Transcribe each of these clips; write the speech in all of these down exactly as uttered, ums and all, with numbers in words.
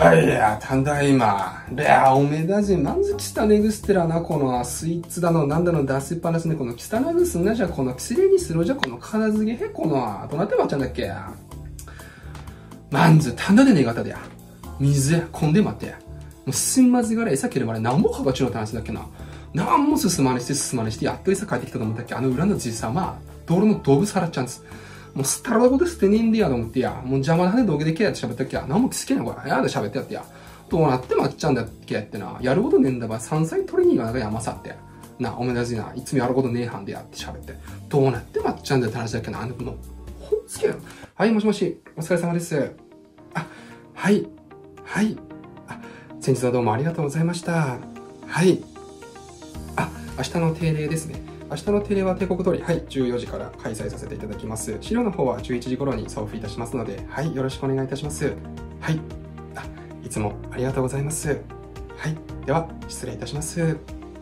あいや、ただいま。いや、おめだじ、まず汚ねぐすってらな、このスイーツだの、なんだの出しっぱなしね、この汚ぐすんなじゃ、このきれいにするじゃ、この片付けへ、この、どうなってまっちゃんだっけや。まんず、たんだでねがたでや。水や、こんでまってや。もうすんまじがら餌切るまでなんもかがちのって話だっけな。なんも進まねして進まねして、やっと餌帰ってきたと思ったっけ、あの裏のじいさま、道路の動物払っちゃうんです。もうすったらだこと捨てねえんでやと思ってや。もう邪魔なで道具でけやって喋ったっけや。なんも好きなこれ。やで喋ってやってや。どうなってまっちゃうんだっけやってな。やることねえんだば、山菜取りに行かなきゃ山さって。な、おめだじな。いつもやることねえはんでやって喋って。どうなってまっちゃうんだって話だっけな。あの、もう、ほんつけよ。はい、もしもし。お疲れ様です。あ、はい。はい。あ、先日はどうもありがとうございました。はい。あ、明日の定例ですね。明日の定例は帝国通り、はい、じゅうよじから開催させていただきます。資料の方はじゅういちじ頃に送付いたしますので、はい、よろしくお願いいたします。はい。あ、いつもありがとうございます。はい。では、失礼いたします。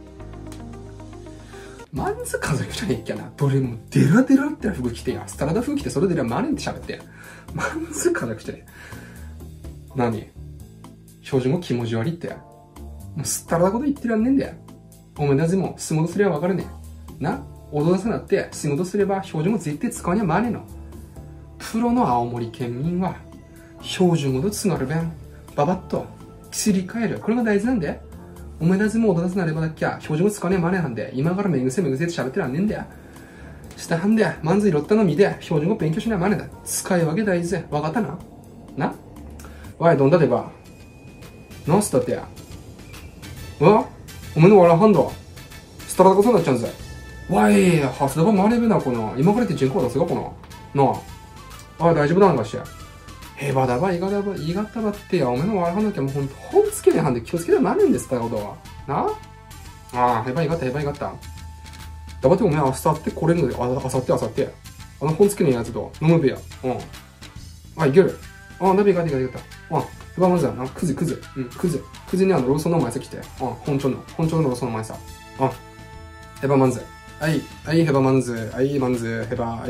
まんず家族じゃねえっきゃな。どれもデラデラって服着てや。スタラダ服着てそれでらマネって喋って。まんず家族じゃねえ。何標準語気持ち悪いって。もうスタラダこと言ってらんねえんだよ。おめだじも仕事すればわかるね。な、踊らせなって仕事すれば標準語絶対使わにゃまねえの。プロの青森県民は標準語とつがるべん、ばばっと切り替える。これが大事なんで。おめだじも踊らせなればだっきゃ標準語使わにゃまねえなんで、今からめぐせめぐせって喋ってらんねえんだよ。したはんで、まんずいろったのみで標準語勉強しなまねえだ。使い分け大事で、わかったな。な、わい、どんだでば。なんすったってや。わ、おめのわらはんだ。スタラダことになっちゃうんぜ。わい、はすだばまれべな、この。今からって人口出すが、この。なあ。ああ、大丈夫なんかして。へばだば、いがだば、いがったばってや、おめのわらはんだけもうほんと、ほんつけねえはんで気をつけてまねんですったことは。なああ、へばいがった、へばいがった。だばっておめあさってこれるので、あさってあさって。あのほんつけねえやつと、飲むべや。うん。あ、いける。あ、なべがでがでがった。あ、へばまずはな、くずくず。うん、くず。くずにあの、ローソンの前さ来て。あ、本庁の、本庁のローソンの前さ。あ、へばまんず。はい、はい、へばまんず。はい、まんず、へば、はい。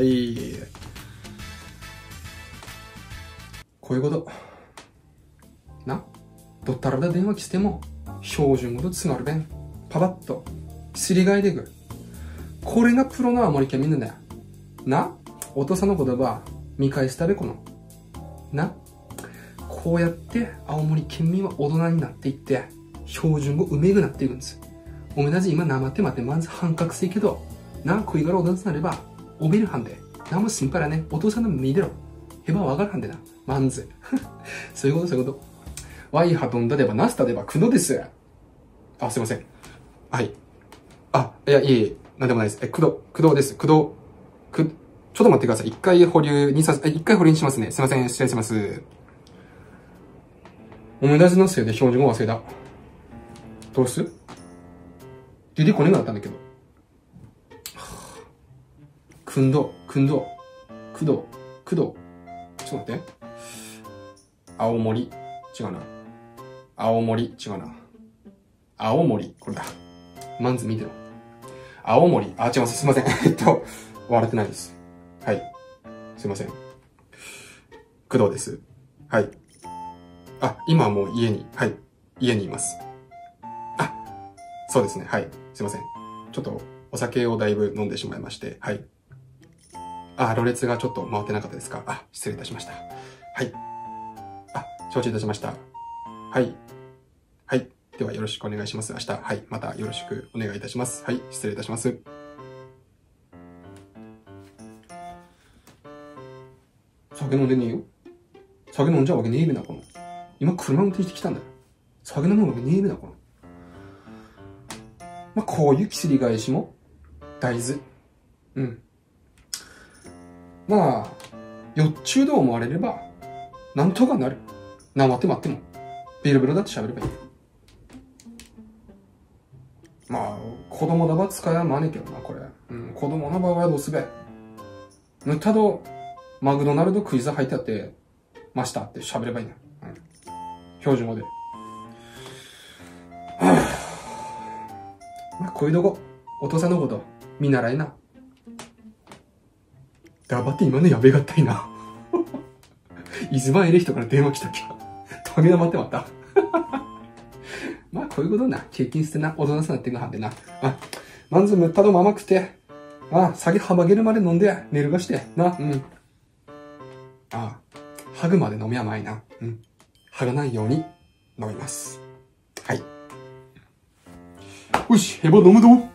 こういうこと。な、どったらだ電話来ても、標準語とつがるべん。パパッと、すり替えていく。これがプロの青森県民なんだよ。な、お父さんの言葉、見返したべ、この。な、こうやって青森県民は大人になっていって、標準語うめぐなっていくんです。おめだじ今なまってまってまず半角性けど、な、食いがらおだんすなれば、おべるはんで、なんも心配らね、お父さんの見でろ。へばわかるはんでな、まんず。そういうこと、そういうこと。わいはどんだでばなすたでばくのです。あ、すいません。はい。あ、いや、いえいえ、なんでもないです。え、くど、くどです。くど、く、ちょっと待ってください。一回保留にさ、一回保留にしますね。すいません、失礼します。おめだじのせいで標準語忘れた。どうす出てこねなかったんだけど。くんど、くんど、くど、くど。ちょっと待って。青森。違うな。青森。違うな。青森。これだ。まんず見てろ。青森。あ、違います。すいません。えっと、笑ってないです。はい。すいません。工藤です。はい。あ、今はもう家に、はい。家にいます。あ、そうですね。はい。すいません。ちょっと、お酒をだいぶ飲んでしまいまして、はい。あ、ろれつがちょっと回ってなかったですか。あ、失礼いたしました。はい。あ、承知いたしました。はい。はい。ではよろしくお願いします。明日、はい。またよろしくお願いいたします。はい。失礼いたします。酒飲んでねえよ。酒飲んじゃうわけねえべな、この。今車運転してきたんだよ。酒飲むわけねえべな、この。まあ、こういう薬返しも大豆。うん。まあ、よっちゅうと思われれば、なんとかなる。なまって待っても、ベロベロだって喋ればいい。まあ、子供だば使いはまねえけどな、これ。うん、子供の場合はどうすべ。ぬたど、マクドナルドクイズ入ってあって、ましたって喋ればいいね。うん。標準語で。はぁ。まあ、こういうとこ、お父さんのこと、見習いな。頑張って今のやべがったいな。いずまえれ人から電話来たっけ。 ハゲ玉ってまった。まあ、こういうことな。経験してな、大人さなっていくはんでな。あ、まんずむったども甘くて、あ、酒はげるまで飲んで、寝るがして、な、うん。あ、はぐまで飲み甘いな。うん。はがないように飲みます。はい。よし、ヘバ飲むぞ。